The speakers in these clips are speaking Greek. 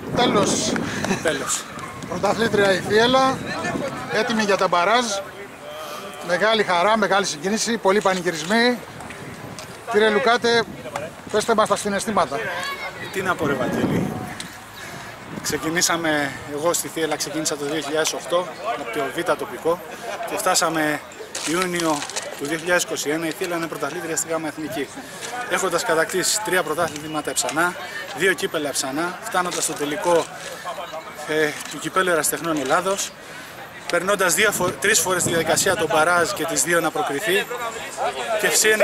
Τέλος. Πρωταθλήτρια η Θίελα, έτοιμη για τα μπαράζ. Μεγάλη χαρά, μεγάλη συγκίνηση, πολλοί πανηγυρισμοί. Κύριε Λουκάτε, πέστε μας τα συναισθήματα. Τι να πω ρε Βαγγέλη. Ξεκινήσαμε, εγώ στη Θίελα ξεκίνησα το 2008 από το Β' τοπικό και φτάσαμε Ιούνιο του 2021, η Θίελα είναι πρωταθλήτρια στη Γάμα Εθνική. Έχοντας κατακτήσει 3 πρωτάθληματα Εψανά, 2 κύπελα Εψανά, φτάνοντας στο τελικό του Κυπέλλου Ερασιτεχνών Ελλάδος, περνώντας 3 φορές τη διαδικασία των μπαράζ και τις 2 να προκριθεί. Και ευσύεν...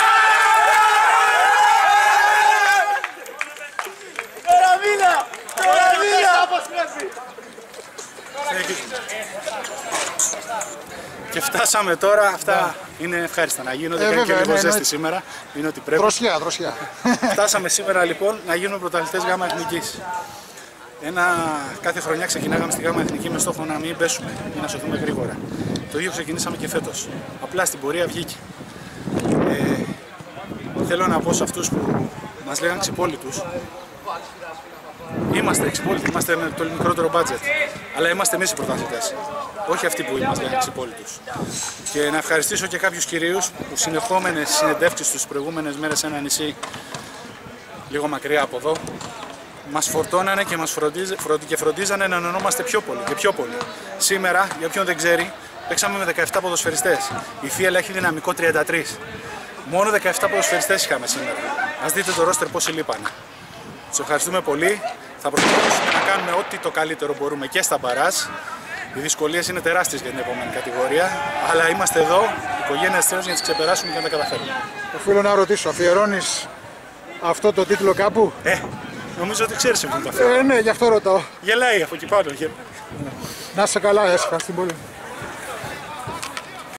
Και φτάσαμε τώρα, αυτά είναι ευχάριστα να γίνονται, κάνει και λίγο ζέστη σήμερα, είναι ότι πρέπει. Δροσιά. Φτάσαμε σήμερα λοιπόν να γίνουμε πρωταθλητές Γάμα Εθνικής. Κάθε χρονιά ξεκινάγαμε στη Γάμα Εθνική με στόχο να μην πέσουμε ή να σωθούμε γρήγορα. Το ίδιο ξεκινήσαμε και φέτος. Απλά στην πορεία βγήκε. Θέλω να πω σε αυτούς που μας λέγαν ξυπόλυτους. Είμαστε εξυπόλυτοι, είμαστε με το μικρότερο budget. Αλλά είμαστε εμείς οι πρωταθλητές. Όχι αυτοί που μας λέγαν ξυπόλυτους. Και να ευχαριστήσω και κάποιους κυρίους που συνεχόμενες συνεντεύξεις τους προηγούμενες μέρες σε ένα νησί λίγο μακριά από εδώ μας φορτώνανε και μας φροντίζανε να ενωνόμαστε πιο πολύ και πιο πολύ. Σήμερα, για όποιον δεν ξέρει, παίξαμε με 17 ποδοσφαιριστές. Η Θίελα έχει δυναμικό 33. Μόνο 17 ποδοσφαιριστές είχαμε σήμερα. Ας δείτε το ρόστερ πόσοι λείπανε. Τους ευχαριστούμε πολύ. Θα προσπαθήσουμε να κάνουμε ό,τι το καλύτερο μπορούμε και στα μπαράζ. Οι δυσκολίες είναι τεράστιες για την επόμενη κατηγορία. Αλλά είμαστε εδώ, οικογένεια Αστέρας, για να τις ξεπεράσουμε και να τα καταφέρουμε. Οφείλω να ρωτήσω, αφιερώνεις αυτό το τίτλο κάπου? Νομίζω ότι ξέρεις που το αφιερώνω. Ναι, γι' αυτό ρωτάω. Γελάει από εκεί πάνω. Να είσαι καλά, ευχαριστώ πολύ.